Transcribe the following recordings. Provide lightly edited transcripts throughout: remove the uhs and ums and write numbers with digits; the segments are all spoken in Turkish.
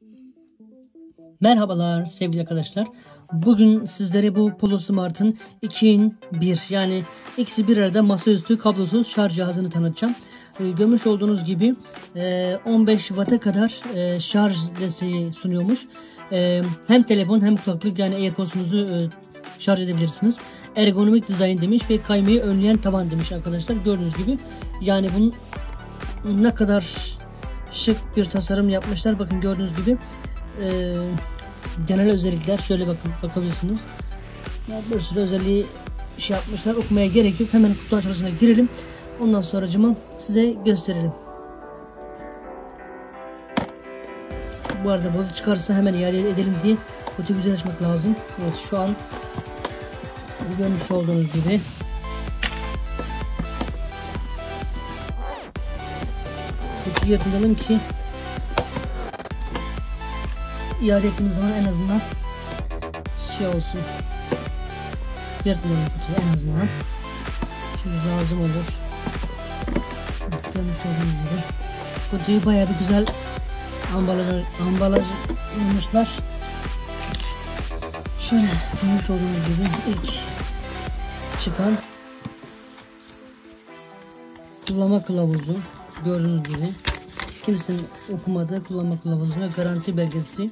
Merhabalar sevgili arkadaşlar. Bugün sizlere bu Polo Smart'ın 2'in 1 yani ikisi bir arada masaüstü kablosuz şarj cihazını tanıtacağım. Görmüş olduğunuz gibi 15 Watt'a kadar şarj desteği sunuyormuş. Hem telefon hem kulaklık yani AirPods'unuzu şarj edebilirsiniz. Ergonomik dizayn demiş ve kaymayı önleyen taban demiş arkadaşlar. Gördüğünüz gibi yani bunun ne kadar şık bir tasarım yapmışlar. Bakın gördüğünüz gibi genel özellikler şöyle bakabilirsiniz. Yani bir sürü özelliği yapmışlar. Okumaya gerek yok. Hemen kutu açılışına girelim. Ondan sonracıma size gösterelim. Bu arada bozuk çıkarsa hemen iade edelim diye kutuyu güzel açmak lazım. Evet, şu an görmüş olduğunuz gibi kutuyu yırtmayalım ki iade ettiğimiz zaman en azından olsun. Yırtmayalım kutuyu en azından. Şimdi lazım olur. Görmüş olduğunuz gibi kutuyu bayağı bir güzel ambalajlamışlar. Şöyle görmüş olduğunuz gibi ilk çıkan kullanma kılavuzu, gördüğünüz gibi kimsenin okumadığı kullanma kılavuzu ve garanti belgesi.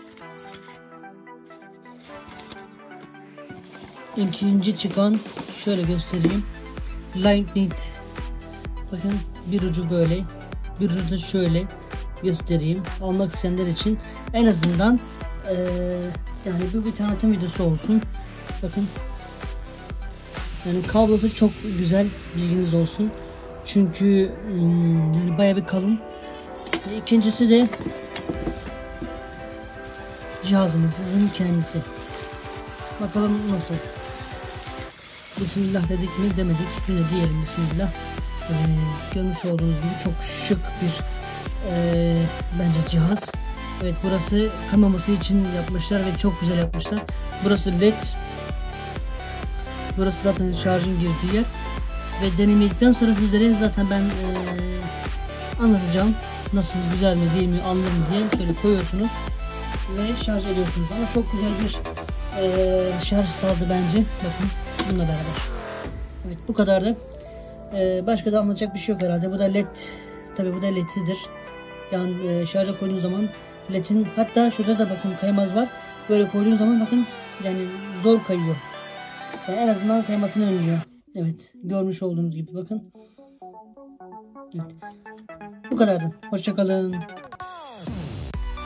İkinci çıkan şöyle göstereyim, Lightning. Bakın bir ucu böyle, bir ucu da şöyle göstereyim. Almak isteyenler için en azından yani bu bir tanıtım videosu olsun. Bakın yani kablosu çok güzel, bilginiz olsun. Çünkü yani bayağı bir kalın. İkincisi de cihazımızın kendisi. Bakalım nasıl. Bismillah dedik mi demedik. Yine diyelim bismillah. Görmüş olduğunuz gibi çok şık bir bence cihaz. Evet, burası kamaması için yapmışlar ve çok güzel yapmışlar. Burası LED. Burası zaten şarjın girdiği yer. Ve deneyimledikten sonra sizlere zaten ben anlatacağım. Nasıl, güzel mi değil mi, alınır mı diye. Şöyle koyuyorsunuz ve şarj ediyorsunuz. Ama çok güzel bir şarj sağladı bence. Bakın bununla beraber. Evet, bu kadardı. Başka da anlatacak bir şey yok herhalde. Bu da LED. Tabi bu da LED'dir. Yani şarja koyduğunuz zaman LED'in, hatta şurada da bakın kaymaz var. Böyle koyduğunuz zaman bakın yani zor kayıyor. Yani en azından kaymasını önlüyor. Evet, görmüş olduğunuz gibi bakın. Evet. Bu kadardı. Hoşça kalın.